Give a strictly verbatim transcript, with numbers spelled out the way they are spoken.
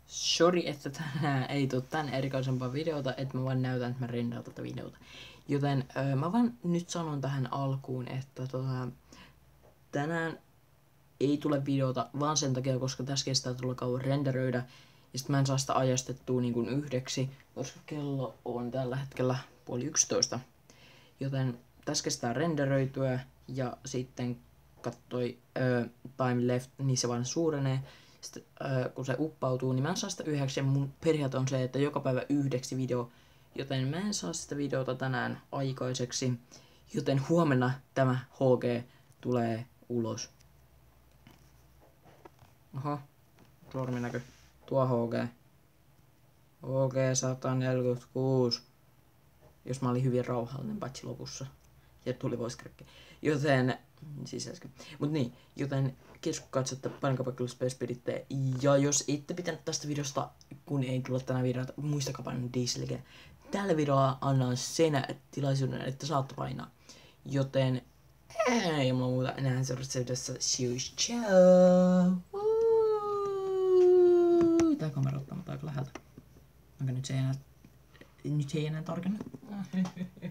Sori, että tänään ei tule tän erikoisempaa videota, että mä vaan näytän, että mä rendaan tätä videota. Joten öö, mä vaan nyt sanon tähän alkuun, että tota, tänään ei tule videota vaan sen takia, koska tässä kestää tulla kauan renderöidä. Ja sit mä en saa sitä ajastettua niin kuin yhdeksi, koska kello on tällä hetkellä puoli yksitoista. Joten tässä kestää renderöityä ja sitten kattoi öö, time left, niin se vaan suurenee. Sitten öö, kun se uppautuu, niin mä en saa sitä yhdeksi ja mun periaate on se, että joka päivä yhdeksi video. Joten mä en saa sitä videota tänään aikaiseksi. Joten huomenna tämä H G tulee ulos. Oho, sormi näkyy. Tuo H G. H G sata neljäkymmentäkuusi. Jos mä olin hyvin rauhallinen paitsi lopussa. Ja tuli voice crack. Joten, siis äsken. Mut niin, joten kiitos kun katsotte, painakaa vaikka Space Peditte. Ja jos ette pitänyt tästä videosta, kun ei tule tänä videota, muistakaa painaa dieselikä. Tällä videolla annan sen tilaisuuden, että saatte painaa. Joten, ei mulla muuta enää seuraavassa videossa. Sius, ciao! Tää kamera ottaa mut aika läheltä. Onko nyt se ei enää, nyt se ei enää tarkenna?